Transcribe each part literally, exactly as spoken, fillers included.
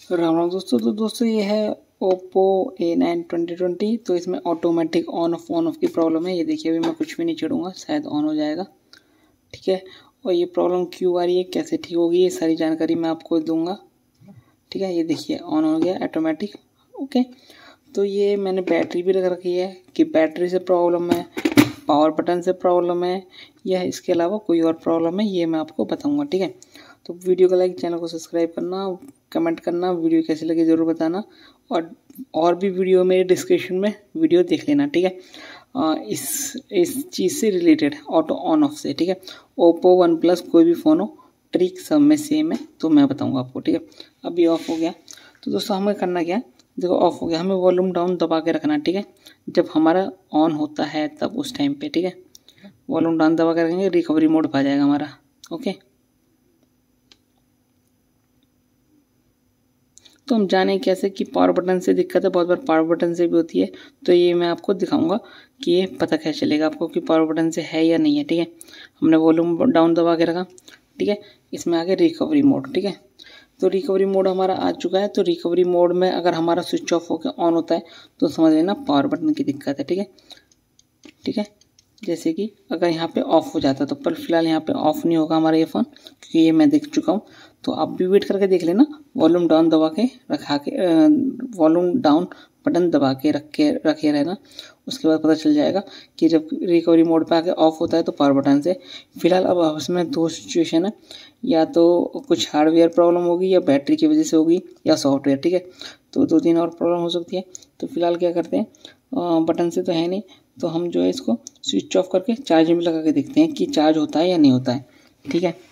राम राम दोस्तों। तो दोस्तों ये है Oppo A nine twenty twenty. तो इसमें automatic on off on off की प्रॉब्लम है। ये देखिए, अभी मैं कुछ भी नहीं छेड़ूंगा, शायद ऑन हो जाएगा। ठीक है, और ये प्रॉब्लम क्यों आ रही है, कैसे ठीक होगी, ये सारी जानकारी मैं आपको दूंगा। ठीक है, ये देखिए ऑन हो गया ऑटोमेटिक। ओके, तो ये मैंने बैटरी भी रख रखी है कि बैटरी से प्रॉब्लम है, पावर बटन से प्रॉब्लम है, या इसके अलावा कोई और प्रॉब्लम है, ये मैं आपको बताऊंगा। ठीक है, तो वीडियो को लाइक, चैनल को सब्सक्राइब करना, कमेंट करना, वीडियो कैसी लगी ज़रूर बताना, और और भी वीडियो मेरे डिस्क्रिप्शन में वीडियो देख लेना। ठीक है, आ, इस इस चीज़ से रिलेटेड ऑटो ऑन ऑफ से। ठीक है, ओप्पो वन प्लस कोई भी फ़ोन हो, ट्रिक सब में सेम है, तो मैं बताऊंगा आपको। ठीक है, अभी ऑफ हो गया। तो दोस्तों हमें करना क्या है, देखो ऑफ हो गया, हमें वॉल्यूम डाउन दबा के रखना। ठीक है, जब हमारा ऑन होता है तब उस टाइम पे। ठीक है, वॉल्यूम डाउन दबा के रखेंगे, रिकवरी मोड आ जाएगा हमारा। ओके, तो हम जाने कैसे कि पावर बटन से दिक्कत है, बहुत बार पावर बटन से भी होती है। तो ये मैं आपको दिखाऊंगा कि ये पता कैसे चलेगा आपको कि पावर बटन से है या नहीं है। ठीक है, हमने वॉल्यूम डाउन दबा के रखा। ठीक है, इसमें आ गया रिकवरी मोड। ठीक है, तो रिकवरी मोड हमारा आ चुका है। तो रिकवरी मोड में अगर हमारा स्विच ऑफ होकर ऑन होता है तो समझ लेना पावर बटन की दिक्कत है। ठीक है, ठीक है, जैसे कि अगर यहाँ पे ऑफ हो जाता तो, पर फिलहाल यहाँ पे ऑफ नहीं होगा हमारा ये फ़ोन, क्योंकि ये मैं देख चुका हूँ। तो आप भी वेट करके देख लेना, वॉल्यूम डाउन दबा के रखा के वॉल्यूम डाउन बटन दबा के रख के रखे रहना। उसके बाद पता चल जाएगा कि जब रिकवरी मोड पे आके ऑफ होता है तो पावर बटन से। फिलहाल अब इसमें दो सिचुएशन है, या तो कुछ हार्डवेयर प्रॉब्लम होगी, या बैटरी की वजह से होगी, या सॉफ्टवेयर। ठीक है, तो दो तीन और प्रॉब्लम हो सकती है। तो फिलहाल क्या करते हैं, बटन से तो है नहीं, तो हम जो है इसको स्विच ऑफ करके चार्जिंग में लगा के देखते हैं कि चार्ज होता है या नहीं होता है। ठीक है,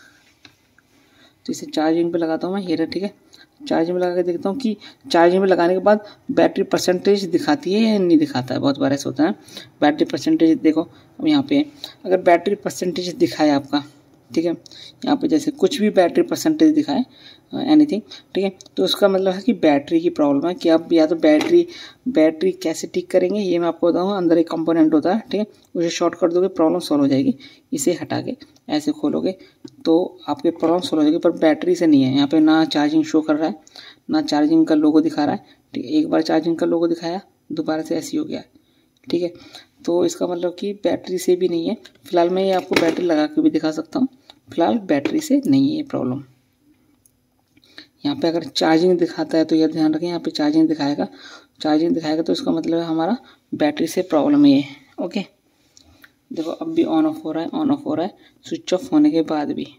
तो इसे चार्जिंग पे लगाता हूँ मैं, ये रहा। ठीक है, चार्जिंग में लगा के देखता हूँ कि चार्जिंग में लगाने के बाद बैटरी परसेंटेज दिखाती है या नहीं दिखाता है। बहुत बार ऐसा होता है, बैटरी परसेंटेज देखो अब यहाँ पे, अगर बैटरी परसेंटेज दिखाए आपका, ठीक है, यहाँ पे जैसे कुछ भी बैटरी परसेंटेज दिखाए एनीथिंग, ठीक है, तो उसका मतलब है कि बैटरी की प्रॉब्लम है। कि आप या तो बैटरी बैटरी कैसे ठीक करेंगे ये मैं आपको बताऊँगा। अंदर एक कंपोनेंट होता है, ठीक है, उसे शॉर्ट कर दोगे प्रॉब्लम सॉल्व हो जाएगी। इसे हटा के ऐसे खोलोगे तो आपकी प्रॉब्लम सॉल्व हो जाएगी, पर बैटरी से नहीं है। यहाँ पे ना चार्जिंग शो कर रहा है, ना चार्जिंग का लोगो दिखा रहा है। ठीक है, एक बार चार्जिंग का लोगो दिखाया, दोबारा से ऐसे ही हो गया। ठीक है, तो इसका मतलब कि बैटरी से भी नहीं है। फिलहाल मैं ये आपको बैटरी लगा के भी दिखा सकता हूँ। फिलहाल बैटरी से नहीं है ये प्रॉब्लम। यहाँ पे अगर चार्जिंग दिखाता है तो यह ध्यान रखें, यहाँ पे चार्जिंग दिखाएगा, चार्जिंग दिखाएगा तो इसका मतलब है हमारा बैटरी से प्रॉब्लम है ये। ओके, देखो अब भी ऑन ऑफ हो रहा है, ऑन ऑफ हो रहा है स्विच ऑफ होने के बाद भी।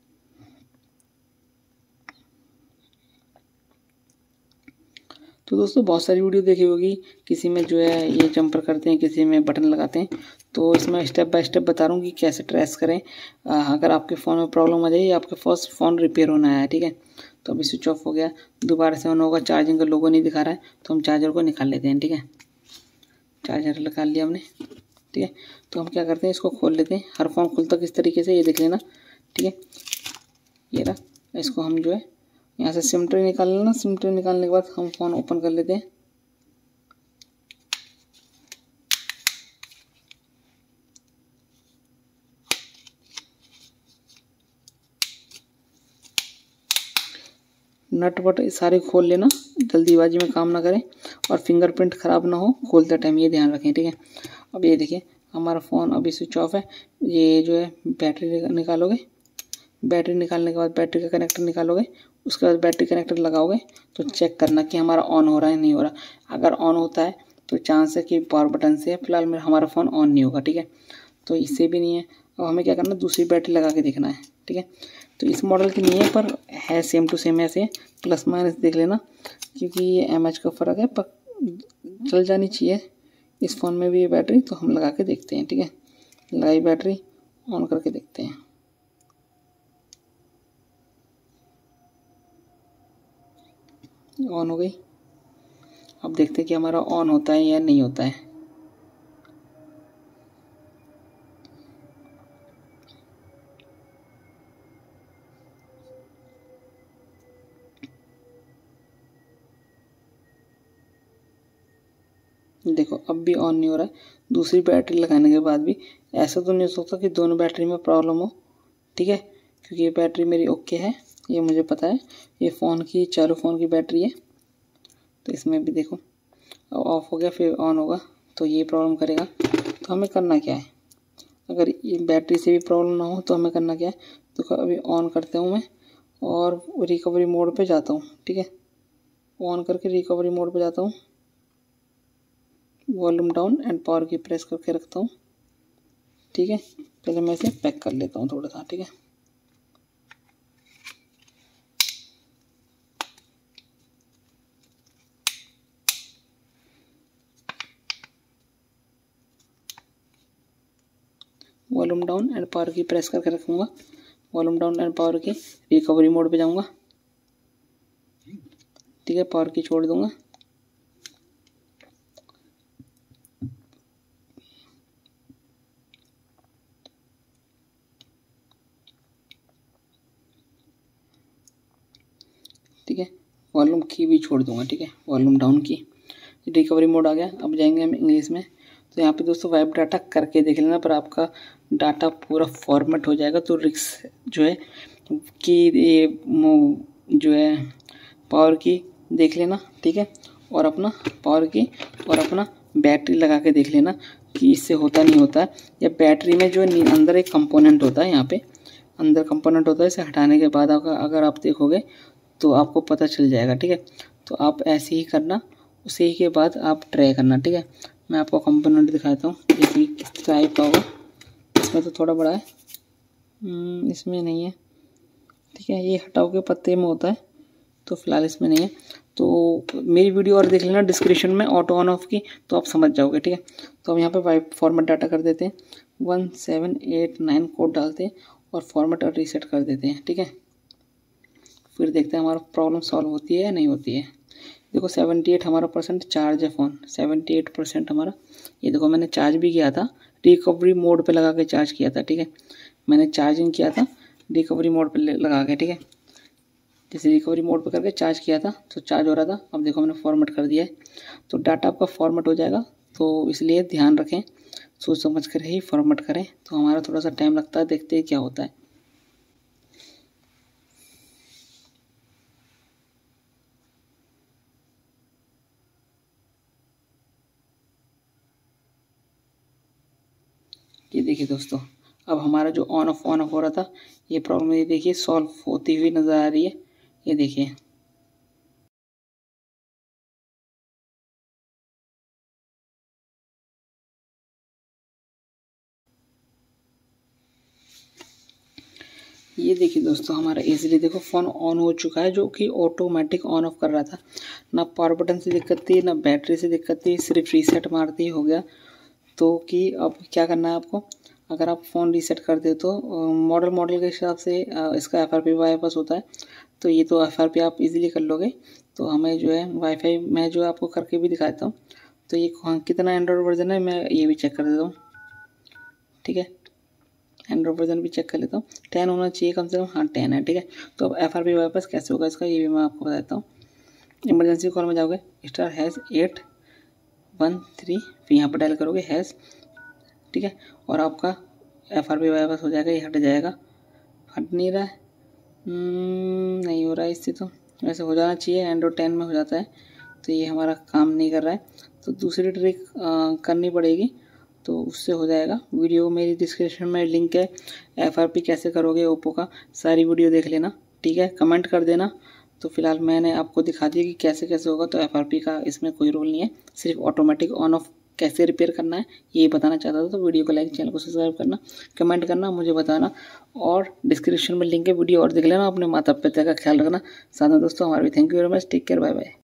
तो दोस्तों बहुत सारी वीडियो देखी होगी, किसी में जो है ये जंपर करते हैं, किसी में बटन लगाते हैं। तो इसमें स्टेप बाय स्टेप बता रहा हूँ कि कैसे ट्रेस करें अगर आपके फ़ोन में प्रॉब्लम आ जाए या आपके फर्स्ट फ़ोन रिपेयर होना है। ठीक है, तो अभी स्विच ऑफ हो गया, दोबारा से ऑन होगा, चार्जिंग का लोगो नहीं दिखा रहा है, तो हम चार्जर को निकाल लेते हैं। ठीक है, चार्जर निकाल लिया हमने। ठीक है, तो हम क्या करते हैं, इसको खोल लेते हैं। हर फ़ोन खुलता किस तरीके से ये देख लेना। ठीक है, ये रहा, इसको हम जो है यहाँ से सिम ट्रे निकाल लेना। सिम ट्रे निकालने के बाद हम फ़ोन ओपन कर लेते हैं। नट वट सारे खोल लेना, जल्दीबाजी में काम ना करें, और फिंगरप्रिंट ख़राब ना हो खोलते टाइम, ये ध्यान रखें। ठीक है, अब ये देखिए हमारा फ़ोन अभी स्विच ऑफ है। ये जो है बैटरी निकालोगे, बैटरी निकालने के बाद बैटरी का कनेक्टर निकालोगे, उसके बाद बैटरी कनेक्टर लगाओगे, तो चेक करना कि हमारा ऑन हो रहा है नहीं हो रहा। अगर ऑन होता है तो चांस है कि पावर बटन से है। फिलहाल मेरा हमारा फ़ोन ऑन नहीं होगा। ठीक है, तो इससे भी नहीं है। अब हमें क्या करना है, दूसरी बैटरी लगा के देखना है। ठीक है, तो इस मॉडल की नहीं है, पर है सेम टू सेम ऐसे, प्लस माइनस देख लेना, क्योंकि ये एम एच का फ़र्क है, पर चल जानी चाहिए इस फ़ोन में भी ये बैटरी। तो हम लगा के देखते हैं। ठीक है, लगाई बैटरी, ऑन करके देखते हैं। ऑन हो गई। अब देखते हैं कि हमारा ऑन होता है या नहीं होता है। देखो अब भी ऑन नहीं हो रहा है, दूसरी बैटरी लगाने के बाद भी। ऐसा तो नहीं हो सकता कि दोनों बैटरी में प्रॉब्लम हो। ठीक है, क्योंकि ये बैटरी मेरी ओके है, ये मुझे पता है, ये फ़ोन की चालू फ़ोन की बैटरी है। तो इसमें भी देखो ऑफ हो गया फिर ऑन होगा, तो ये प्रॉब्लम करेगा। तो हमें करना क्या है, अगर ये बैटरी से भी प्रॉब्लम ना हो तो हमें करना क्या है, तो अभी ऑन करता हूँ मैं और रिकवरी मोड पे जाता हूँ। ठीक है, ऑन करके रिकवरी मोड पे जाता हूँ, वॉल्यूम डाउन एंड पावर की प्रेस करके रखता हूँ। ठीक है, पहले मैं इसे पैक कर लेता हूँ थोड़ा सा। ठीक है, वॉल्यूम डाउन एंड पावर की प्रेस करके रखूँगा, वॉल्यूम डाउन एंड पावर की, रिकवरी मोड पे जाऊँगा। ठीक है, पावर की छोड़ दूँगा। ठीक है, वॉल्यूम की भी छोड़ दूँगा। ठीक है, वॉल्यूम डाउन की, रिकवरी मोड आ गया। अब जाएंगे हम इंग्लिश में। तो यहाँ पे दोस्तों वाइप डाटा करके देख लेना, पर आपका डाटा पूरा फॉर्मेट हो जाएगा तो रिस्क जो है कि ये जो है पावर की देख लेना। ठीक है, और अपना पावर की और अपना बैटरी लगा के देख लेना कि इससे होता नहीं होता है। या बैटरी में जो अंदर एक कंपोनेंट होता है, यहाँ पे अंदर कंपोनेंट होता है, इसे हटाने के बाद अगर आप देखोगे तो आपको पता चल जाएगा। ठीक है, तो आप ऐसे ही करना, उसी के बाद आप ट्राई करना। ठीक है, मैं आपको कंपोनेंट दिखाता हूँ जैसे कि किस टाइप का होगा। इसमें तो थोड़ा बड़ा है, इसमें नहीं है। ठीक है, ये हटाओ के पत्ते में होता है, तो फिलहाल इसमें नहीं है। तो मेरी वीडियो और देख लेना डिस्क्रिप्शन में ऑटो ऑन ऑफ की, तो आप समझ जाओगे। ठीक है, तो हम यहाँ पे वाइप फॉर्मेट डाटा कर देते हैं, one seven eight nine code डालते हैं और फॉर्मेट और रीसेट कर देते हैं। ठीक है, फिर देखते हैं हमारा प्रॉब्लम सॉल्व होती है या नहीं होती है। देखो सेवेंटी एट हमारा परसेंट चार्ज है फ़ोन, सेवेंटी एट परसेंट हमारा। ये देखो मैंने चार्ज भी किया था, रिकवरी मोड पे लगा के चार्ज किया था। ठीक है, मैंने चार्जिंग किया था रिकवरी मोड पे लगा के। ठीक है, जैसे रिकवरी मोड पे करके चार्ज किया था तो चार्ज हो रहा था। अब देखो मैंने फॉर्मेट कर दिया है, तो डाटा आपका फॉर्मेट हो जाएगा। तो इसलिए ध्यान रखें, सोच समझ कर ही फॉर्मेट करें। तो हमारा थोड़ा सा टाइम लगता है, देखते हैं क्या होता है। ये देखिए दोस्तों, अब हमारा जो ऑन ऑफ ऑन ऑफ हो रहा था, ये प्रॉब्लम ये देखिए सॉल्व होती हुई नज़र आ रही है। ये देखिए, ये देखिए दोस्तों हमारा इजीली देखो फ़ोन ऑन हो चुका है, जो कि ऑटोमेटिक ऑन ऑफ कर रहा था। ना पावर बटन से दिक्कत थी, ना बैटरी से दिक्कत थी, सिर्फ रीसेट मारते ही हो गया। तो कि अब क्या करना है आपको, अगर आप फ़ोन रीसेट कर दे तो मॉडल मॉडल के हिसाब से इसका एफ आर पी वाईपास होता है। तो ये तो एफ आर पी आप इजीली कर लोगे। तो हमें जो है वाईफाई मैं जो है आपको करके भी दिखाता हूँ। तो ये कितना एंड्रॉयड वर्जन है मैं ये भी चेक कर देता हूँ। ठीक है, एंड्रॉयड वर्जन भी चेक कर लेता हूँ, टेन होना चाहिए कम से कम। हाँ टेन है। ठीक है, तो अब एफ आर पी वाईपास कैसे होगा इसका ये भी मैं आपको बताता हूँ। इमरजेंसी कॉल में जाओगे, star hash eight one three, फिर यहाँ पर डायल करोगे हैज़। ठीक है, और आपका एफ आर पी वाईपास हो जाएगा, ये हट जाएगा। हट नहीं रहा है, नहीं हो रहा है इससे, तो वैसे हो जाना चाहिए, एंड्रॉयड टेन में हो जाता है। तो ये हमारा काम नहीं कर रहा है, तो दूसरी ट्रिक करनी पड़ेगी, तो उससे हो जाएगा। वीडियो मेरी डिस्क्रिप्शन में लिंक है, एफ आर पी कैसे करोगे ओप्पो का, सारी वीडियो देख लेना। ठीक है, कमेंट कर देना। तो फिलहाल मैंने आपको दिखा दिया कि कैसे कैसे होगा। तो एफ आर पी का इसमें कोई रोल नहीं है, सिर्फ ऑटोमेटिक ऑन ऑफ कैसे रिपेयर करना है ये बताना चाहता था। तो वीडियो को लाइक, चैनल को सब्सक्राइब करना, कमेंट करना, मुझे बताना, और डिस्क्रिप्शन में लिंक है, वीडियो और देख लेना। अपने माता पिता का ख्याल रखना। साथ में दोस्तों हमारे भी thank you very much, take care, bye bye.